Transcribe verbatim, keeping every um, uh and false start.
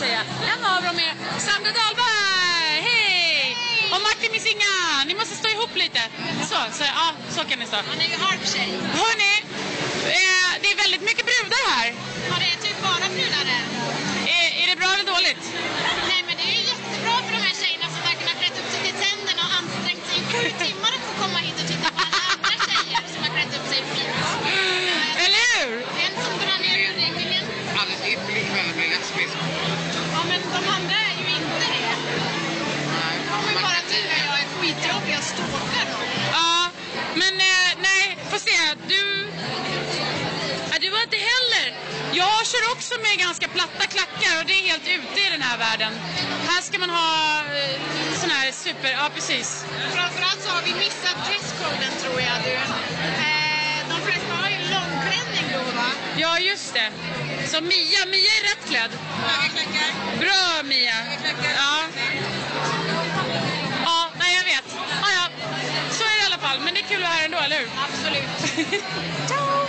säga. En av dem är Sandra Dahlberg. Hej! Och Martin Misinga. Ni måste stå ihop lite. Så, så, ja, så kan ni stå. Han är ju harptjej. Hörrni, eh, det är väldigt mycket brudar här. Ja, det är typ bara brudar där. Är, är det bra eller dåligt? Nej, men det är ju jättebra för de här tjejerna som verkligen har klätt upp sig till tänderna och ansträngt sig i sju timmar att få komma hit och titta på alla andra tjejer som har klätt upp sig fint. Eller hur? En som drar ner urringningen. Alldeles ypperlig kväll blir lesbisk. Ja, men de andra är ju inte det. Nej, De kommer man bara kan tycka jag är skitjobbig och stalkar dem. Ja, men eh, nej, får se. Du... Ja, du var inte heller. Jag kör också med ganska platta klackar och det är helt ute i den här världen. Här ska man ha eh, sån här super... Ja, precis. Framförallt så har vi missat dresscoden, tror jag, du. Eh, de flesta har ju långklänning då, va? Ja, just det. Så Mia, Mia är rätt klädd. Höga klackar. Bra, Mia. Ja. Ja, nej, jag vet. Ja, ja. Så är det i alla fall. Men det är kul att vara här ändå, eller hur? Absolut. Ciao!